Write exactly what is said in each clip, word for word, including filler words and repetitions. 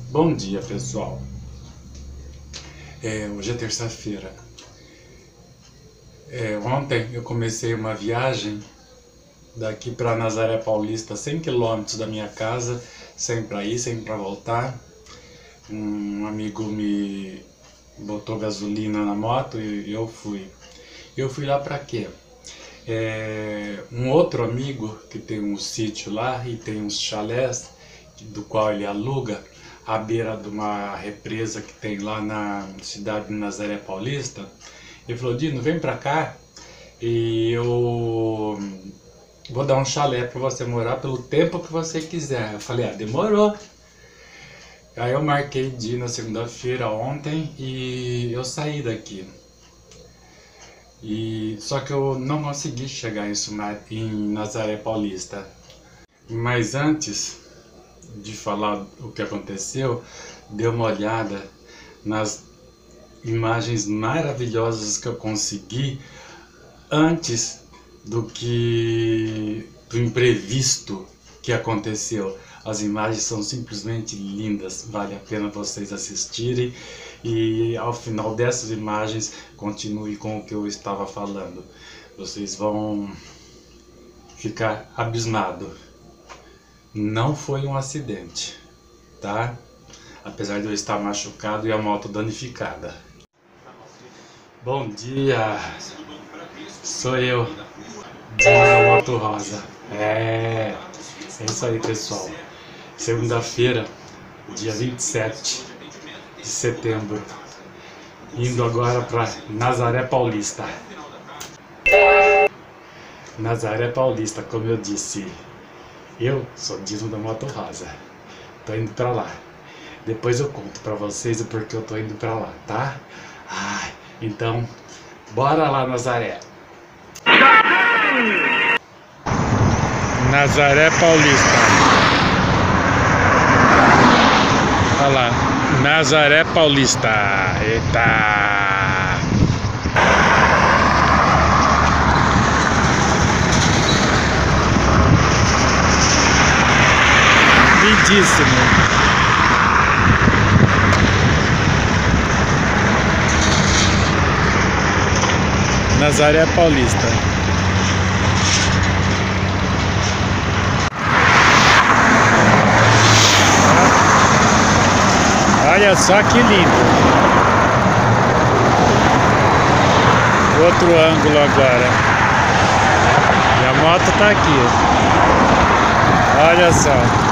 Bom dia, pessoal. É, hoje é terça-feira. É, ontem eu comecei uma viagem daqui para Nazaré Paulista, cem quilômetros da minha casa, sem para ir, sem para voltar. Um amigo me botou gasolina na moto e eu fui. Eu fui lá para quê? É, um outro amigo que tem um sítio lá e tem uns chalés do qual ele aluga à beira de uma represa que tem lá na cidade de Nazaré Paulista. Ele falou: Dino, vem pra cá e eu vou dar um chalé para você morar pelo tempo que você quiser. Eu falei: ah, demorou. Aí eu marquei de ir na segunda-feira ontem e eu saí daqui. E só que eu não consegui chegar em, Sumar, em Nazaré Paulista. Mas antes de falar o que aconteceu, dê uma olhada nas imagens maravilhosas que eu consegui antes do que do imprevisto que aconteceu. As imagens são simplesmente lindas, vale a pena vocês assistirem e ao final dessas imagens continue com o que eu estava falando. Vocês vão ficar abismados. Não foi um acidente, tá? Apesar de eu estar machucado e a moto danificada. Bom dia! Sou eu, Dino Moto Rosa. É, é isso aí, pessoal. Segunda-feira, dia vinte e sete de setembro. Indo agora para Nazaré Paulista. Nazaré Paulista, como eu disse. Eu sou Dino da Moto Rosa. Tô indo pra lá. Depois eu conto pra vocês o porquê eu tô indo pra lá, tá? Ai, então, bora lá, Nazaré. Nazaré Paulista. Olha lá, Nazaré Paulista. Eita! Lindíssimo. Nazaré Paulista. Olha só que lindo. Outro ângulo agora. E a moto tá aqui. Olha só.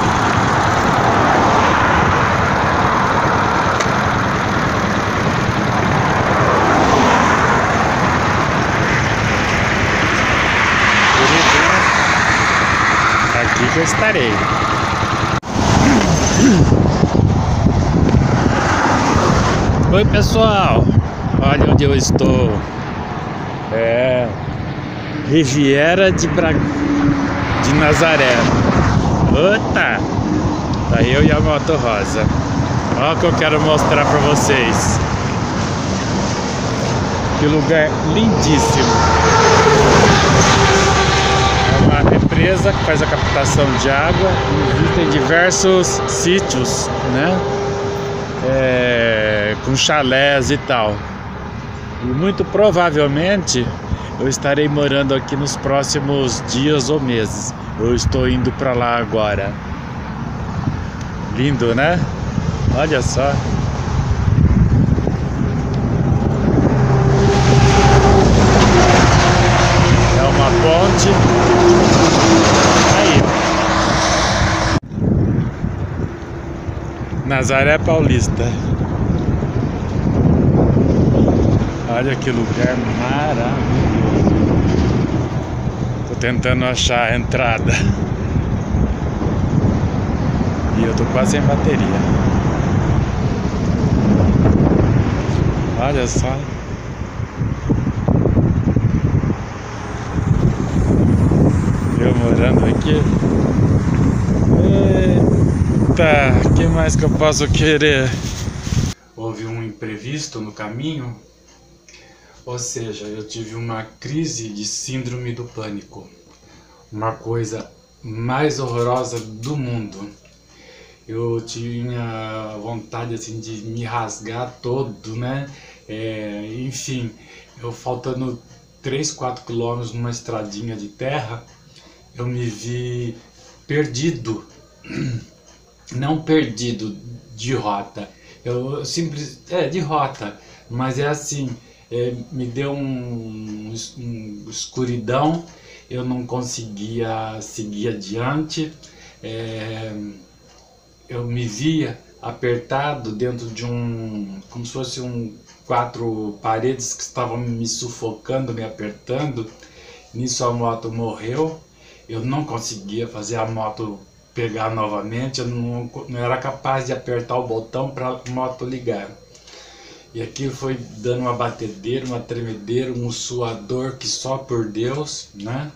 Aqui que eu estarei. Oi, pessoal, olha onde eu estou. É Riviera de, Bra... de Nazaré. Ota! Tá eu e a Moto Rosa. Olha o que eu quero mostrar pra vocês. Que lugar lindíssimo. É uma represa que faz a captação de água. Existem diversos sítios, né? É, com chalés e tal. E muito provavelmente eu estarei morando aqui nos próximos dias ou meses. Eu estou indo para lá agora. Lindo, né? Olha só. É uma ponte. Aí, ó. Nazaré Paulista. Olha que lugar maravilhoso. Tô tentando achar a entrada. E eu tô quase sem bateria. Olha só. Eu morando aqui. Eita, o que mais que eu posso querer? Houve um imprevisto no caminho. Ou seja, eu tive uma crise de síndrome do pânico. Uma coisa mais horrorosa do mundo. eu tinha vontade assim de me rasgar todo, né? É, enfim, eu faltando três, quatro quilômetros numa estradinha de terra, eu me vi perdido, não perdido de rota, eu simples, é de rota, mas é assim, é, me deu um, um escuridão, eu não conseguia seguir adiante, é, eu me via apertado dentro de um, como se fosse um quatro paredes que estavam me sufocando, me apertando. Nisso a moto morreu, eu não conseguia fazer a moto pegar novamente, eu não, não era capaz de apertar o botão para a moto ligar. E aquilo foi dando uma batedeira, uma tremedeira, um suador que só por Deus, né?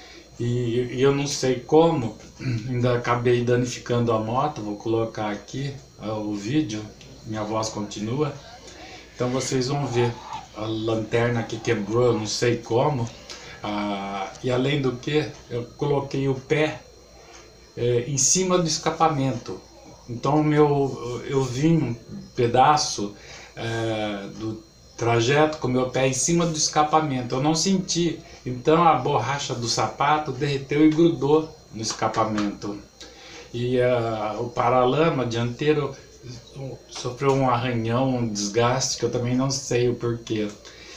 E, e eu não sei como, ainda acabei danificando a moto, vou colocar aqui uh, o vídeo, minha voz continua. Então vocês vão ver a lanterna que quebrou, eu não sei como. Ah, e além do que, eu coloquei o pé eh, em cima do escapamento. Então meu, eu vim um pedaço eh, do trajeto com meu pé em cima do escapamento. Eu não senti. Então a borracha do sapato derreteu e grudou no escapamento. E uh, o paralama dianteiro sofreu um arranhão, um desgaste que eu também não sei o porquê.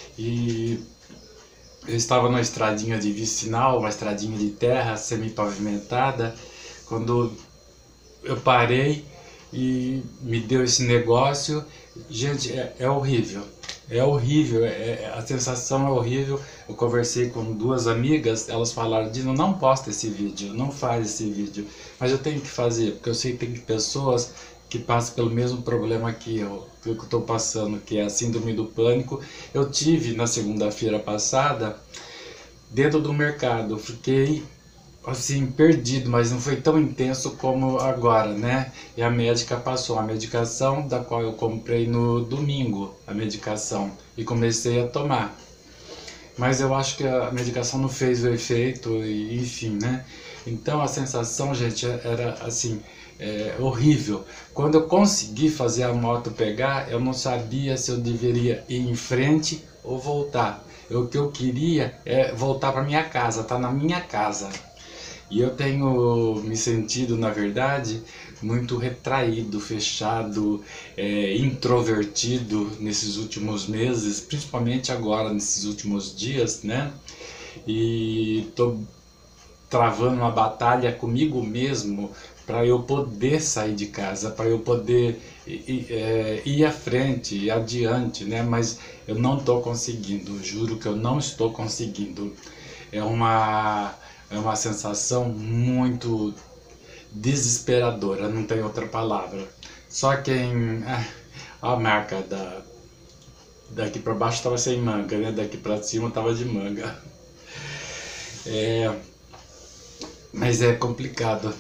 E eu estava numa estradinha de vicinal, uma estradinha de terra semi-pavimentada, quando eu parei e me deu esse negócio. Gente, é, é horrível, é horrível, é, a sensação é horrível. Eu conversei com duas amigas, elas falaram: Dino, não posta esse vídeo, não faz esse vídeo, mas eu tenho que fazer, porque eu sei que tem pessoas que passam pelo mesmo problema que eu, que eu estou passando, que é a síndrome do pânico. Eu tive na segunda-feira passada, dentro do mercado, fiquei assim, perdido, mas não foi tão intenso como agora, né? E a médica passou a medicação, da qual eu comprei no domingo, a medicação, e comecei a tomar. Mas eu acho que a medicação não fez o efeito, e, enfim, né? Então a sensação, gente, era assim, é, horrível. Quando eu consegui fazer a moto pegar, eu não sabia se eu deveria ir em frente ou voltar. O que eu queria é voltar para minha casa, tá na minha casa. E eu tenho me sentido, na verdade, muito retraído, fechado, é, introvertido nesses últimos meses, principalmente agora, nesses últimos dias, né? E tô travando uma batalha comigo mesmo para eu poder sair de casa, para eu poder ir, é, ir à frente, ir adiante, né? Mas eu não estou conseguindo, juro que eu não estou conseguindo. É uma... É uma sensação muito desesperadora, não tem outra palavra. Só quem... A marca da... Daqui para baixo estava sem manga, né? Daqui para cima estava de manga. É... Mas é complicado.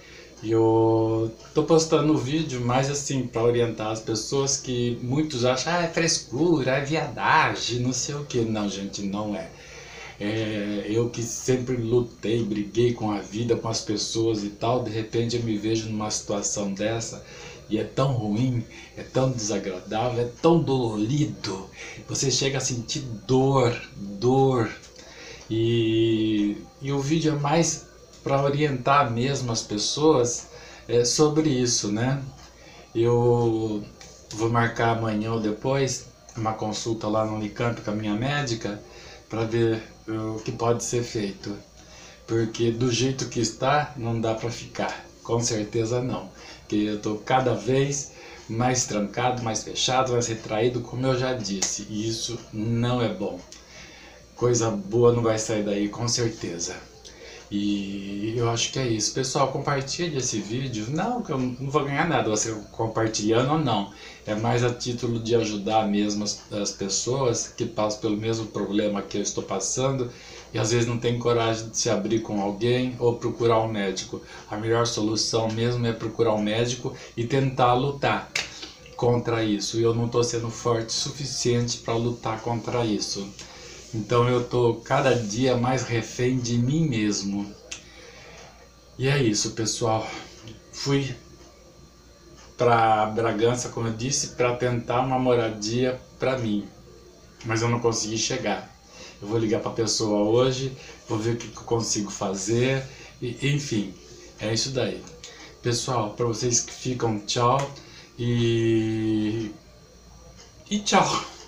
Eu tô postando o vídeo mais assim para orientar as pessoas, que muitos acham: ah, é frescura, é viadagem, não sei o que. Não, gente, não é. É, eu que sempre lutei, briguei com a vida, com as pessoas e tal, de repente eu me vejo numa situação dessa e é tão ruim, é tão desagradável, é tão dolorido, você chega a sentir dor, dor. E, e o vídeo é mais para orientar mesmo as pessoas é, sobre isso, né? Eu vou marcar amanhã ou depois uma consulta lá no Unicamp com a minha médica, para ver o que pode ser feito, porque do jeito que está não dá para ficar, com certeza não, porque eu estou cada vez mais trancado, mais fechado, mais retraído, como eu já disse, e isso não é bom. Coisa boa não vai sair daí, com certeza. E eu acho que é isso. Pessoal, compartilhe esse vídeo. Não que eu não vou ganhar nada você compartilhando ou não. É mais a título de ajudar mesmo as, as pessoas que passam pelo mesmo problema que eu estou passando e às vezes não tem coragem de se abrir com alguém ou procurar um médico. A melhor solução mesmo é procurar um médico e tentar lutar contra isso. E eu não estou sendo forte o suficiente para lutar contra isso. Então eu tô cada dia mais refém de mim mesmo. E é isso, pessoal. Fui para Bragança, como eu disse, para tentar uma moradia para mim, mas eu não consegui chegar. Eu vou ligar para a pessoa hoje, vou ver o que eu consigo fazer, e, enfim, é isso daí. Pessoal, para vocês que ficam, tchau e, e tchau.